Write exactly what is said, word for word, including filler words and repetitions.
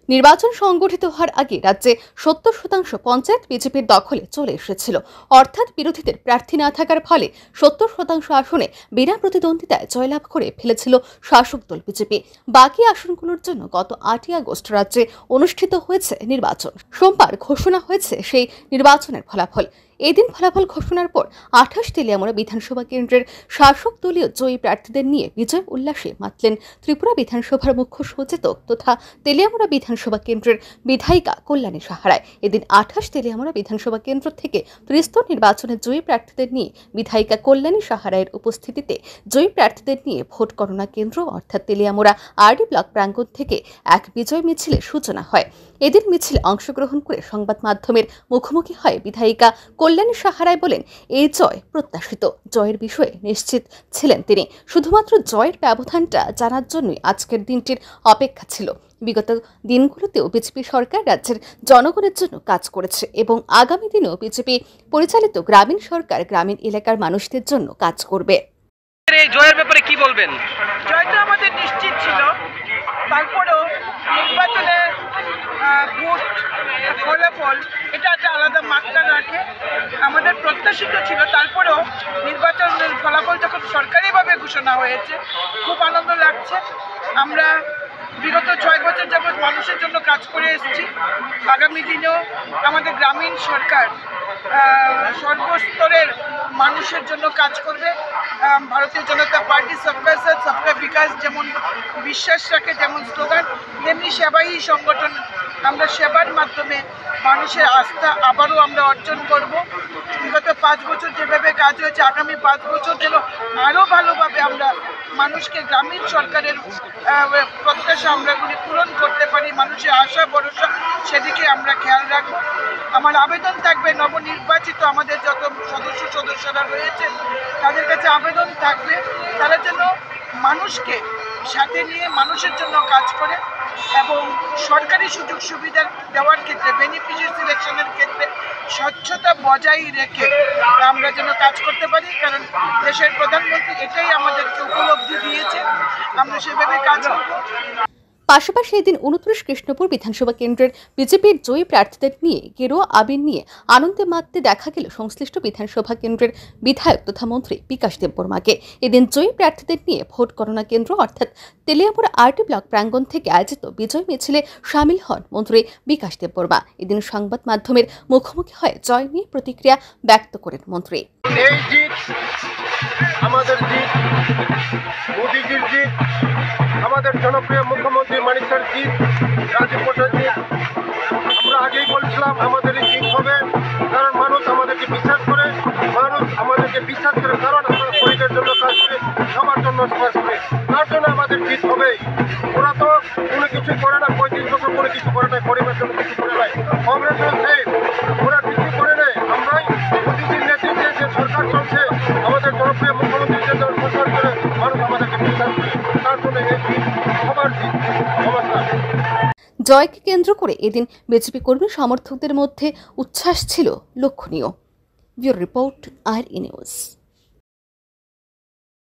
নির্বাচন সংগঠিত হওয়ার আগে রাজ্যে সত্তর শতাংশ পঞ্চায়েত বিজেপির দখলে চলে এসেছিল। অর্থাৎ বিরোধীদের প্রার্থী না থাকার ফলে সত্তর শতাংশ আসনে বিনা প্রতিদ্বন্দ্বিতায় জয়লাভ করে ফেলেছিল শাসক দল বিজেপি। বাকি আসনগুলোর জন্য গত আটই আগস্ট রাজ্যে অনুষ্ঠিত হয়েছে নির্বাচন। সোমবার ঘোষণা হয়েছে সেই নির্বাচনের ফলাফল। এদিন ফলাফল ঘোষণার পর আঠাশ তেলিয়ামুড়া বিধানসভা কেন্দ্রের শাসক দলীয় জয়ী প্রার্থীদের নিয়ে বিজয় উল্লাসে মাতলেন ত্রিপুরা বিধানসভার মুখ্য সচেতক তথা তেলিয়ামুড়া বিধানসভা কেন্দ্রের বিধায়িকা কল্যাণী সাহারায়। এদিন আঠাশ তেলিয়ামুড়া বিধানসভা কেন্দ্র থেকে ত্রিস্তর নির্বাচনে জয়ী প্রার্থীদের নিয়ে বিধায়িকা কল্যাণী সাহারায়ের উপস্থিতিতে জয়ী প্রার্থীদের নিয়ে ভোট গণনা কেন্দ্র অর্থাৎ তেলিয়ামুড়া আরডি ব্লক প্রাঙ্গণ থেকে এক বিজয় মিছিলের সূচনা হয়। এদিন মিছিলে অংশগ্রহণ করে সংবাদ মাধ্যমের মুখোমুখি হয় বিধায়িকা কল্যাণী সাহারায় বলেন, এই জয় প্রত্যাশিত। জয়ের বিষয়ে নিশ্চিত ছিলেন তিনি। শুধুমাত্র জয়ের ব্যবধানটা জানার জন্যই আজকের দিনটির অপেক্ষা ছিল। বিগত দিনগুলোতেও বিজেপি সরকার রাজ্যের জনগণের জন্য কাজ করেছে এবং আগামী দিনেও বিজেপি পরিচালিত গ্রামীণ সরকার গ্রামীণ এলাকার মানুষদের জন্য কাজ করবে। এই জয়ের ব্যাপারে কি বলবেন? জয়টা আমাদের নিশ্চিত ছিল, তারপরেও নির্বাচনের ভোট ফলাফল এটা একটা আলাদা মাত্রা রাখে। আমাদের প্রত্যাশিত ছিল, তারপরেও নির্বাচনের ফলাফল যখন সরকারিভাবে ঘোষণা হয়েছে খুব আনন্দ লাগছে। আমরা বিগত ছয় বছর যাবৎ মানুষের জন্য কাজ করে এসেছি। আগামী দিনেও আমাদের গ্রামীণ সরকার সর্বস্তরের মানুষের জন্য কাজ করবে। ভারতীয় জনতা পার্টি সবকা সাথ সবকা বিকাশ যেমন বিশ্বাস রাখে, যেমন স্লোগান, তেমনি সেবাই সংগঠন। আমরা সেবার মাধ্যমে মানুষের আস্থা আবারও আমরা অর্জন করব। বিগত পাঁচ বছর যেভাবে কাজ হয়েছে, আগামী পাঁচ বছর যেন আরও ভালোভাবে আমরা মানুষকে গ্রামীণ সরকারের প্রত্যাশা আমরাগুলি পূরণ করতে পারি, মানুষের আশা ভরসা সেদিকে আমরা খেয়াল রাখবো। আমার আবেদন থাকবে নবনির্বাচিত আমাদের যত সদস্য সদস্যরা রয়েছে তাদের কাছে আবেদন থাকবে তারা যেন মানুষকে সাথে নিয়ে মানুষের জন্য কাজ করে এবং সরকারি সুযোগ সুবিধা দেওয়ার ক্ষেত্রে বেনিফিশিয়ারি সিলেকশনের ক্ষেত্রে স্বচ্ছতা বজায় রেখে আমরা যেন কাজ করতে পারি। কারণ দেশের প্রধানমন্ত্রী এটাই আমাদেরকে উপলব্ধি দিয়েছে, আমরা সেভাবে কাজ করব। পাশাপাশি এদিন উনত্রিশ কৃষ্ণপুর বিধানসভা কেন্দ্রের বিজেপির জয়ী প্রার্থীদের নিয়ে গেরুয়া আবির নিয়ে আনন্দে মাততে দেখা গেল সংশ্লিষ্ট বিধানসভা কেন্দ্রের বিধায়ক তথা মন্ত্রী বিকাশ দেববর্মাকে। এদিন জয়ী প্রার্থীদের নিয়ে ভোট গণনা কেন্দ্র অর্থাৎ তেলিয়ামুড়া আরটি ব্লক প্রাঙ্গণ থেকে আয়োজিত বিজয় মিছিলে সামিল হন মন্ত্রী বিকাশ দেববর্মা। এদিন সংবাদ মাধ্যমের মুখোমুখি হয়ে জয় নিয়ে প্রতিক্রিয়া ব্যক্ত করেন মন্ত্রী। এই জিত আমাদের জিত, মোদীজির জিত, আমাদের জনপ্রিয় মুখ্যমন্ত্রী মানিকের জিত, রাজীবের জিত। আমরা আগেই বলছিলাম আমাদের এই জিত হবে, কারণ মানুষ আমাদেরকে বিশ্বাস করে, মানুষ আমাদেরকে বিশ্বাস করে, কারণ আমরা গরিবের জন্য কাজ করি, সবার জন্য কাজ করি, তার জন্য আমাদের জিত হবে। ওরা তো কোনো কিছু করে না, পঁয়ত্রিশ বছর কোনো কিছু করে না, গরিবের জন্য কিছু করে নাই। কংগ্রেস চলছে, ওরা কিছু করে নেই। আমরাই মোদীজির নেতৃত্বে যে সরকার চলছে, আমাদের জনপ্রিয় মুখ্যমন্ত্রী যে সরকার করে, মানুষ আমাদেরকে বিশ্বাস করে, তার জন্য এই জিত সবার জিত। নমস্কার। জয়কে কেন্দ্র করে এদিন বিজেপি কর্মী সমর্থকদের মধ্যে উচ্ছ্বাস ছিল লক্ষণীয়। Bureau report, R E news.